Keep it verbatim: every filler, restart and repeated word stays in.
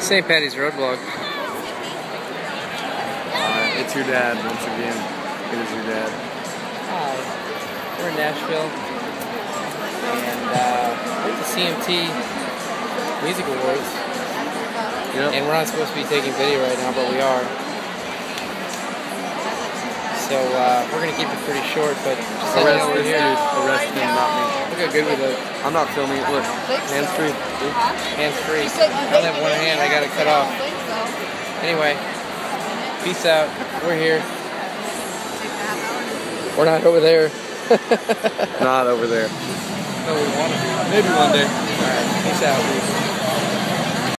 Saint Patty's Roadblock. Uh, it's your dad, once again. It is your dad. Hi. We're in Nashville. And uh, we're at the C M T Music Awards. Yep. And we're not supposed to be taking video right now, but we are. So uh, we're going to keep it pretty short, but just so you know we're here. Arrest him, not me. Look how good we look. I'm not filming it. Look, hands free. Hands free. I only have one hand. I got it cut off. Anyway, peace out. We're here. We're not over there. Not over there. No, we want to be. Maybe one day. All right. Peace out.